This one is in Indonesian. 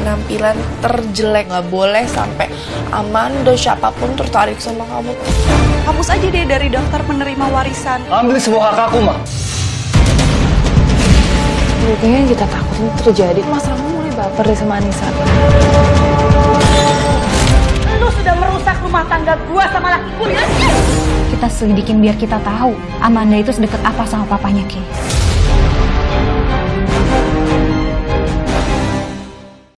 penampilan terjelek. Gak boleh sampai Amanda siapapun tertarik sama kamu. Hapus aja deh dari daftar penerima warisan. Ambil semua hak aku, Ma. Kayaknya yang kita takutin terjadi. Mas Rama mulai baper deh sama Anissa. Lu sudah merusak rumah tangga gua sama laki gua. Kita selidikin biar kita tahu Amanda itu sedekat apa sama papanya Kay.